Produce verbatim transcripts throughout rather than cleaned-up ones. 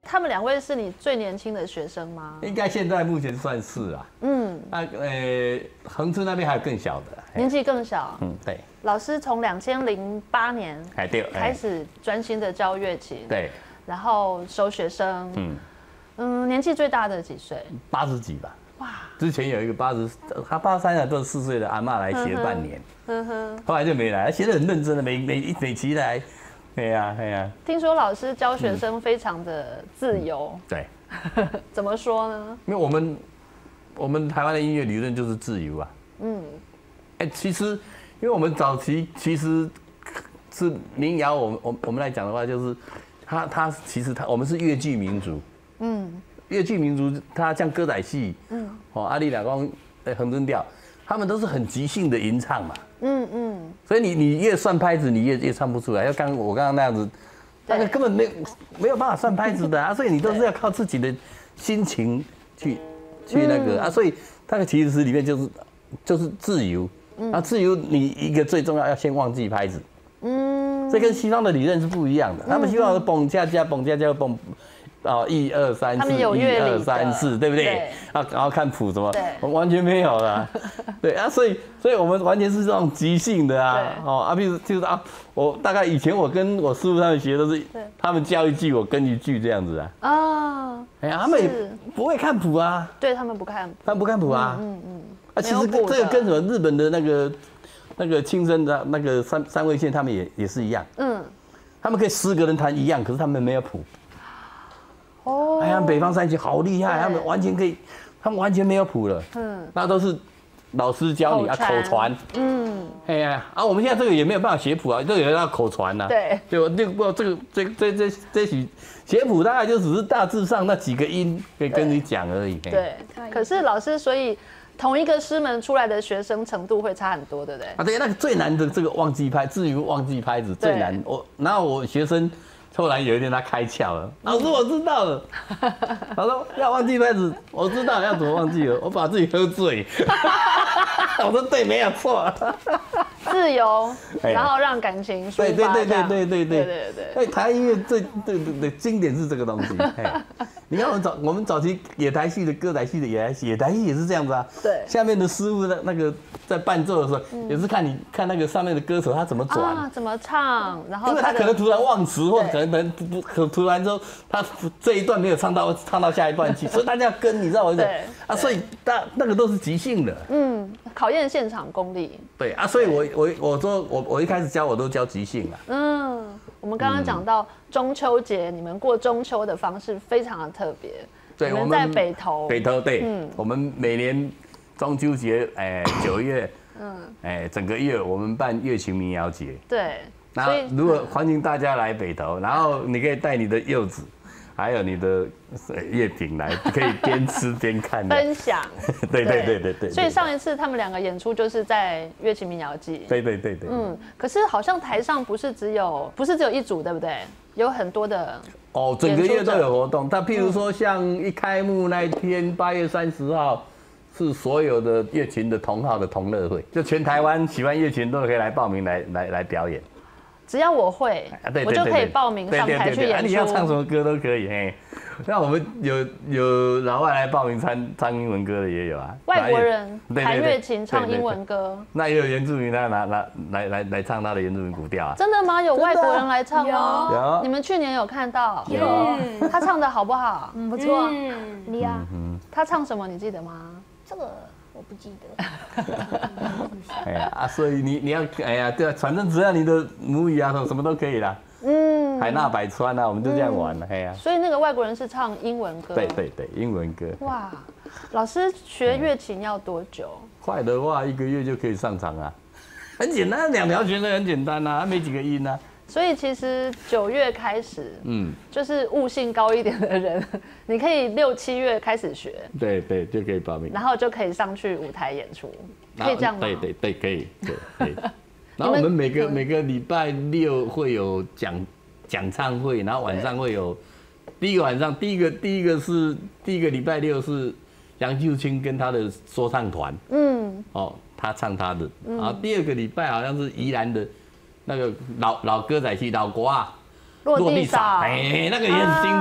他们两位是你最年轻的学生吗？ 应该现在目前算是啊。嗯，那呃，恒春那边还有更小的， 年纪更小。 嗯，对。 老师从两千零八年哎对， 开始专心的教乐琴， 对， 然后收学生，嗯嗯，年纪最大的几岁？ 八十几吧。哇！之前有一个八十，他八三年都是四岁的阿嬷来学半年，嗯哼，后来就没来，学得很认真的，每每每期来。对呀，对呀。 听说老师教学生非常的自由， 嗯、对， 怎么说呢？ 因为我们我们台湾的音乐理论就是自由啊。嗯，哎、欸，其实因为我们早期其实是民谣，我们我我们来讲的话，就是他他其实他我们是乐剧民族。嗯，乐剧民族，他像歌仔戏，嗯，哦，阿里两光、恒春调，他们都是很即兴的吟唱嘛。嗯嗯，所以你你越算拍子，你越越唱不出来。要刚我刚刚那样子，那个根本没没有办法算拍子的啊，所以你都是要靠自己的心情去去那个啊，所以那个其实里面就是就是自由，啊自由你一个最重要要先忘记拍子，嗯，这跟西方的理论是不一样的，他们希望是蹦恰恰蹦恰恰蹦。哦，一二三四，一二三四，对不对？啊，然后看谱什么，完全没有了。对啊，所以，所以我们完全是这种即兴的啊。哦，啊，比如就是啊，我大概以前我跟我师傅他们学都是，他们教一句，我跟一句这样子啊。啊，哎呀，他们也不会看谱啊。 对他们不看谱， 他们不看谱啊。嗯嗯。啊，其实这个跟什么日本的那个那个轻声的那个三三味线，他们也也是一样。嗯。他们可以十个人弹一样，可是他们没有谱。哦，哎呀，北方三弦好厉害，他们完全可以，他们完全没有谱了，嗯，那都是老师教你啊，口传，嗯，哎呀，啊，我们现在这个也没有办法写谱啊，这个也要口传呐，对，对，我那个这个这这这这许写谱大概就只是大致上那几个音可以跟你讲而已， 对，可是老师，所以同一个师门出来的学生程度会差很多，对不对？ 啊，对，那个最难的这个忘记拍，至于忘记拍子最难，我然后我学生。后来有一天他开窍了，老师我知道了。他说要忘记拍子，我知道要怎么忘记了，我把自己喝醉。我说对，没有错。 自由，然后让感情抒发。 对对对对对对对对对对。 哎，台音乐最对对对经典是这个东西。你看我们早我们早期野台戏的歌仔戏的野台戏，野台戏也是这样子啊。对。下面的师傅的那个在伴奏的时候，也是看你看那个上面的歌手他怎么转啊，怎么唱，然后因为他可能突然忘词，或者可能可能不不突然之后他这一段没有唱到唱到下一段去，所以大家要跟，你知道我意思啊？所以大那个都是即兴的， 嗯，考验现场功力。 对啊，所以我我我说我我一开始教我都教即兴啊。 嗯，我们刚刚讲到中秋节，你们过中秋的方式非常的特别。对，我们在北投。 北投对，嗯，我们每年中秋节，哎，九月，嗯，哎，整个月我们办乐琴民谣节。 对。 然后，如果欢迎大家来北投，然后你可以带你的柚子，还有你的月饼来，可以边吃边看分享。 对对对对对。 所以上一次他们两个演出就是在乐琴民谣季。 对对对对。 嗯，可是好像台上不是只有不是只有一组，对不对？有很多的。 哦，整个月都有活动。但譬如说，像一开幕那一天，八月三十号。是所有的乐琴的同好的同乐会，就全台湾喜欢乐琴都可以来报名来来来表演。 只要我会，我就可以报名上台去演出。 你要唱什么歌都可以。嘿，那我们有有老外来报名唱唱英文歌的也有啊。 外国人弹乐琴唱英文歌， 那也有原住民他拿拿来来来唱他的原住民古调啊。 真的吗？有外国人来唱吗？有。你们去年有看到？ 有。 他唱的好不好？ 不错， 厉害。他唱什么？你记得吗？ 这个我不记得。 哎呀啊，所以你你要哎呀，对啊，反正只要你的母语啊，什么都可以啦。嗯，海纳百川啊，我们就这样玩了。哎呀， 所以那个外国人是唱英文歌。 对对对，英文歌。 哇，老师学乐琴要多久？ 快的话一个月就可以上场啊，很简单，两条弦的很简单啊，没几个音啊。 所以其实九月开始，嗯，就是悟性高一点的人，你可以六七月开始学， 对对，就可以报名， 然后就可以上去舞台演出，可以这样吗？ 对对对，可以，对可以。然后我们每个每个礼拜六会有讲讲唱会，然后晚上会有第一个晚上，第一个第一个是第一个礼拜六是杨秀清跟他的说唱团，嗯，哦，他唱他的，然后第二个礼拜好像是宜兰的。那个老老歌仔戏老国啊， 落地嫂， 哎，那个也很经典。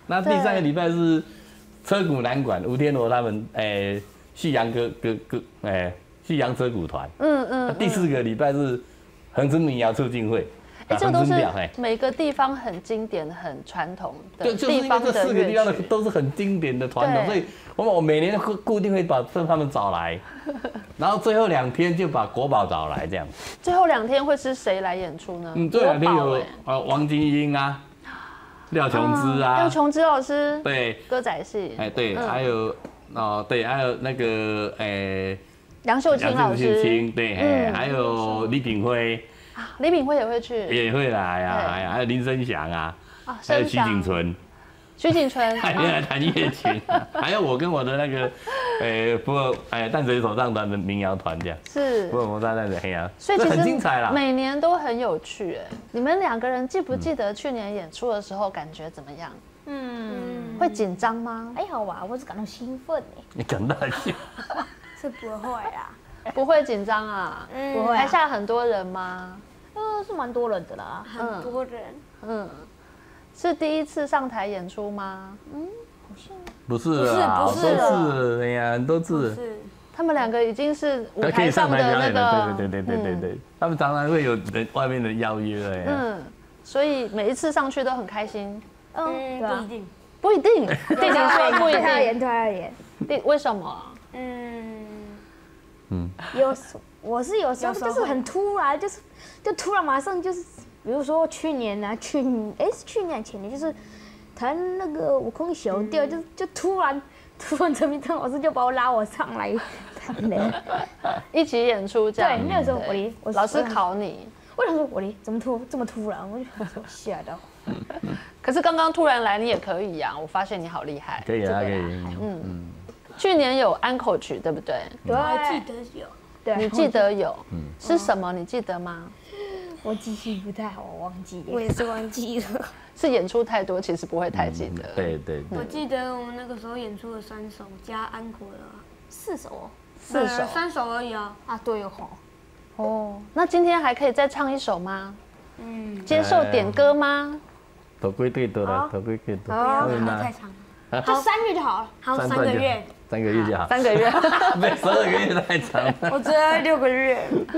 那第三个礼拜是车鼓南管吴天罗他们诶夕阳歌歌歌诶夕阳车鼓团。嗯嗯。第四个礼拜是恒春民谣促进会。 哎，这都是每个地方很经典、很传统的地方的乐曲。这四个地方的都是很经典的传统，所以我们我每年固固定会把他们找来，然后最后两天就把国宝找来这样。 最后两天会是谁来演出呢？ 嗯，最后两天有呃王金英啊，廖琼枝啊， 廖琼枝老师， 对， 歌仔戏， 哎对，还有哦对，还有那个诶梁秀清老师， 对，哎还有李炳辉。 李炳辉也会去， 也会来啊，哎呀，还有林声祥啊，还有徐景纯， 徐景纯还来弹乐琴，还有我跟我的那个，呃，不过哎淡水手上团的民谣团这样， 是， 不过我们在那个黑呀， 所以其实很精彩啦， 每年都很有趣哎。你们两个人记不记得去年演出的时候感觉怎么样？嗯，会紧张吗？ 还好吧，我是感到兴奋哎。 你感到兴奋？是不会啦。 不会紧张啊？ 嗯，不会。 台下很多人吗？ 呃，是蛮多人的啦，很多人。嗯， 是第一次上台演出吗？ 嗯，好像不是啊，不是，不是，哎呀，很多次。 他们两个已经是舞台上的那个，对对对对对对，他们常常会有人外面的邀约哎。嗯， 所以每一次上去都很开心。 嗯，不一定， 不一定，弟弟说不一定， 对他而言，对他而言， 弟为什么？ 嗯。嗯，有时我是有时候就是很突然，就是就突然马上就是，比如说去年啊，去哎是去年前年就是弹那个悟空小调，就就突然突然陈明章老师就把我拉我上来弹了， 一起演出这样。 对，那个时候我离我老师考你， 我想说我离怎么突这么突然，我就吓到。 可是刚刚突然来你也可以呀，我发现你好厉害。 可以啊，可以。 嗯嗯。去年有安口曲，对不对？ 对，我记得有。 对，你记得有？嗯，是什么？你记得吗？ 我记性不太好，我忘记了。我也是忘记了。 是演出太多，其实不会太记得。 对对。 我记得我们那个时候演出了三首，加安可的四首， 四首， 三首而已啊。 啊，对哦。 哦，那今天还可以再唱一首吗？嗯。接受点歌吗？ 头盔对的了，头盔可以的。 好，太长了。 好，三月就好了。 好，三个月。 三个月就好。 三个月。 没十二个月太长了。 我只要六个月。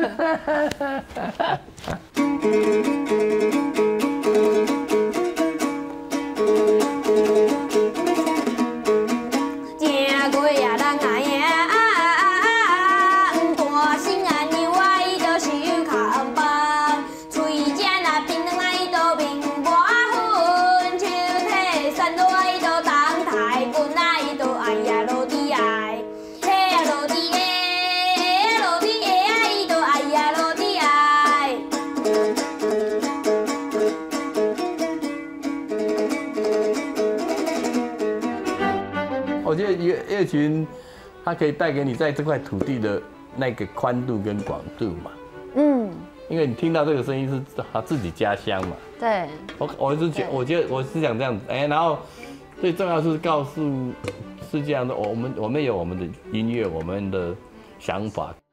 我觉得乐乐群，它可以带给你在这块土地的那个宽度跟广度嘛。嗯，因为你听到这个声音是他自己家乡嘛。 对。 我我是觉，我觉得我是想这样子，哎，然后最重要是告诉世界上的我们，我们有我们的音乐，我们的想法。